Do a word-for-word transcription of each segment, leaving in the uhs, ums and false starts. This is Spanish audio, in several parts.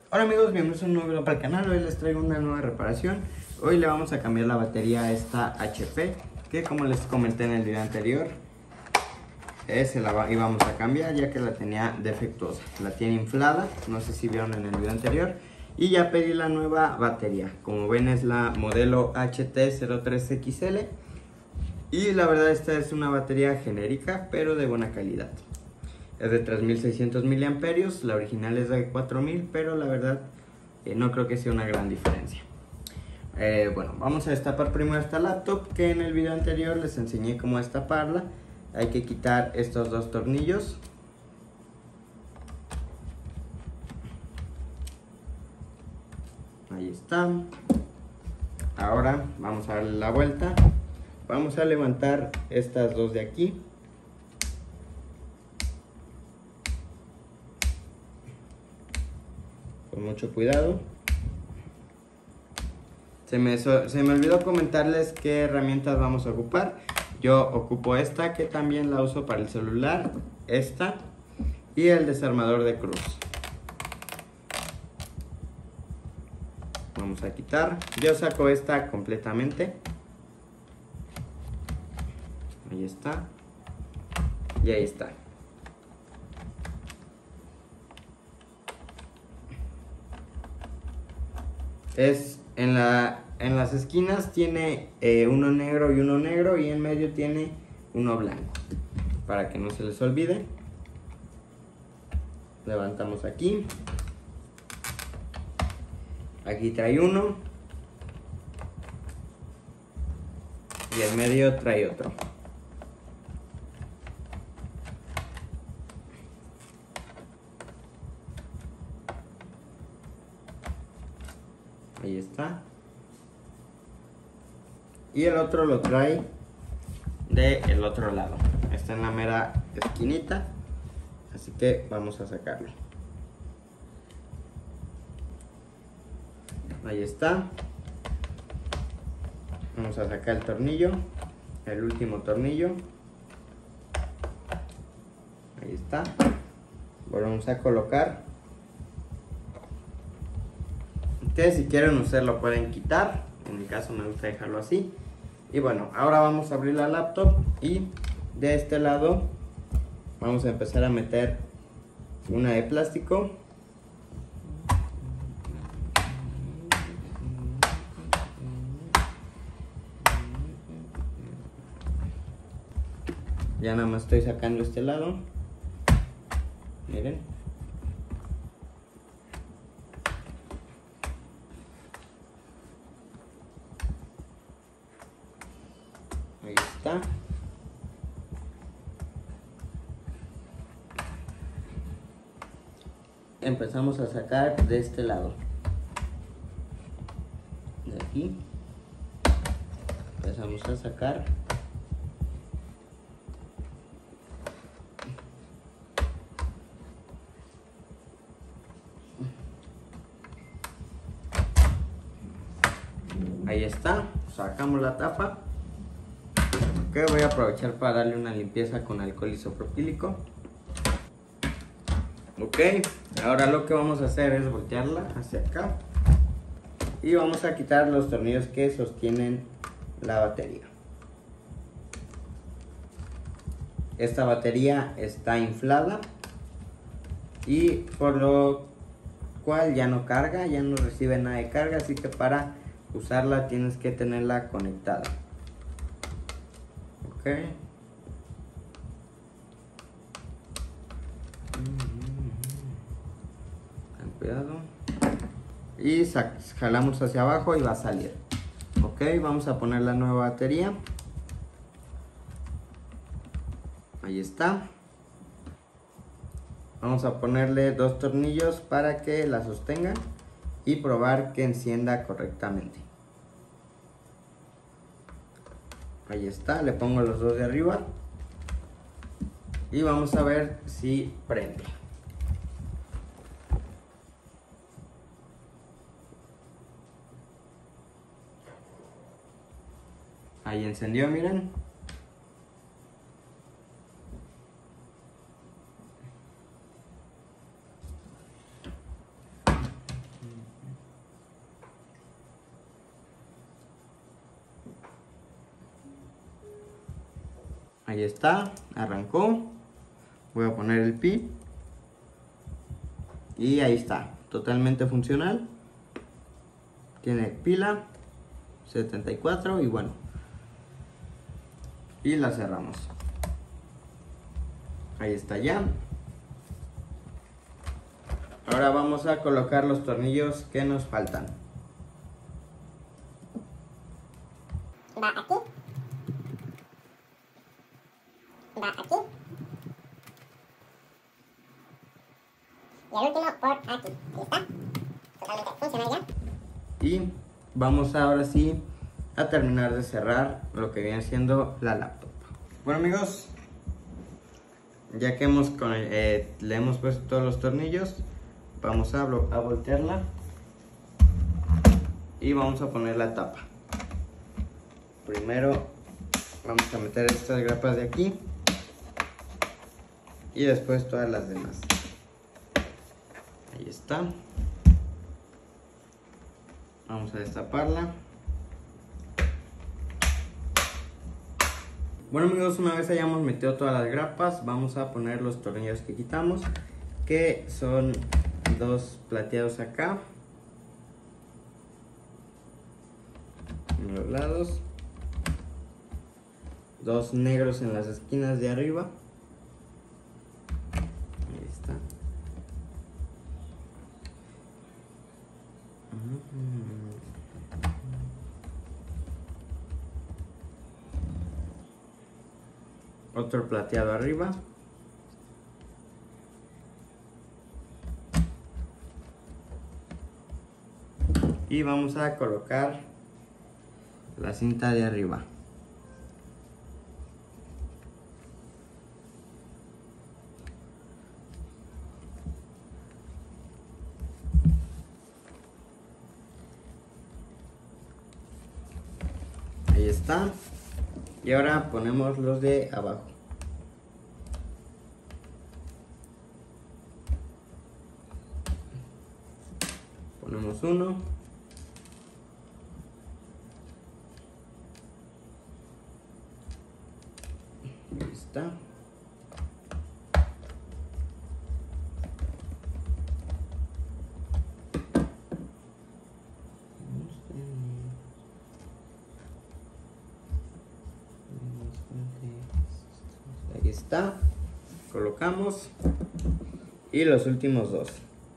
Hola amigos, bienvenidos a un nuevo video para el canal. Hoy les traigo una nueva reparación. Hoy le vamos a cambiar la batería a esta H P, que como les comenté en el video anterior, eh, se la íbamos a cambiar ya que la tenía defectuosa. La tiene inflada, no sé si vieron en el video anterior. Y ya pedí la nueva batería. Como ven es la modelo H T cero tres X L. Y la verdad esta es una batería genérica, pero de buena calidad. Es de tres mil seiscientos miliamperios, la original es de cuatro mil, pero la verdad eh, no creo que sea una gran diferencia. Eh, bueno, vamos a destapar primero esta laptop, que en el video anterior les enseñé cómo destaparla. Hay que quitar estos dos tornillos. Ahí está. Ahora vamos a darle la vuelta. Vamos a levantar estas dos de aquí. Con mucho cuidado. Se me, se me olvidó comentarles qué herramientas vamos a ocupar. Yo ocupo esta, que también la uso para el celular. Esta. Y el desarmador de cruz. Vamos a quitar. Yo saco esta completamente. Ahí está. Y ahí está. Es en, la, en las esquinas tiene eh, uno negro y uno negro, y en medio tiene uno blanco, para que no se les olvide. Levantamos aquí. Aquí trae uno y en medio trae otro. Ahí está. Y el otro lo trae del otro lado. Está en la mera esquinita. Así que vamos a sacarlo. Ahí está. Vamos a sacar el tornillo. El último tornillo. Ahí está. Volvemos a colocar. Ustedes si quieren usted lo pueden quitar, en mi caso me gusta dejarlo así. Y bueno, ahora vamos a abrir la laptop y de este lado vamos a empezar a meter una de plástico. Ya nada más estoy sacando este lado. Miren. Ahí está. Empezamos a sacar de este lado. De aquí. Empezamos a sacar. Ahí está. Sacamos la tapa. Que voy a aprovechar para darle una limpieza con alcohol isopropílico. Ok, ahora lo que vamos a hacer es voltearla hacia acá y vamos a quitar los tornillos que sostienen la batería. Esta batería está inflada y por lo cual ya no carga, ya no recibe nada de carga, así que para usarla tienes que tenerla conectada. Ok. Ten cuidado. Y jalamos hacia abajo y va a salir. Ok, vamos a poner la nueva batería. Ahí está. Vamos a ponerle dos tornillos para que la sostenga y probar que encienda correctamente. Ahí está, le pongo los dos de arriba y vamos a ver si prende. Ahí encendió, miren. Ahí está, arrancó. Voy a poner el pi. Y ahí está, totalmente funcional. Tiene pila setenta y cuatro y bueno. Y la cerramos. Ahí está ya. Ahora vamos a colocar los tornillos que nos faltan. Va aquí. Va aquí. Y el último por aquí. Ahí está. Totalmente funcional ya. Y vamos ahora sí a terminar de cerrar lo que viene siendo la laptop. Bueno amigos, ya que hemos con, eh, le hemos puesto todos los tornillos, vamos a, a voltearla y vamos a poner la tapa. Primero vamos a meter estas grapas de aquí y después todas las demás. Ahí está. Vamos a destaparla. Bueno amigos, una vez hayamos metido todas las grapas, vamos a poner los tornillos que quitamos, que son dos plateados acá en los lados, dos negros en las esquinas de arriba. Ahí está. Otro plateado arriba. Y vamos a colocar la cinta de arriba. Ahí está. Y ahora ponemos los de abajo. Ponemos uno. Ahí está. Ahí está. Colocamos. Y los últimos dos.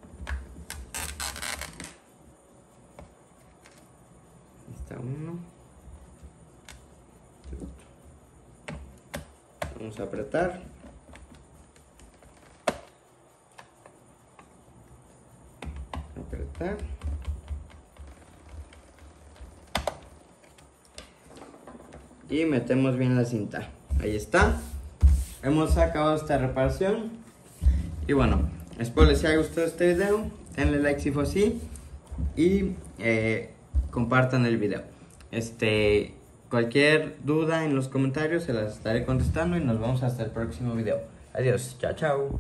Ahí está uno. Vamos a apretar. Apretar. Y metemos bien la cinta. Ahí está. Hemos acabado esta reparación. Y bueno, espero les haya gustado este video. Denle like si fue así. Y eh, compartan el video. Este, cualquier duda en los comentarios se las estaré contestando. Y nos vemos hasta el próximo video. Adiós. Chao, chao.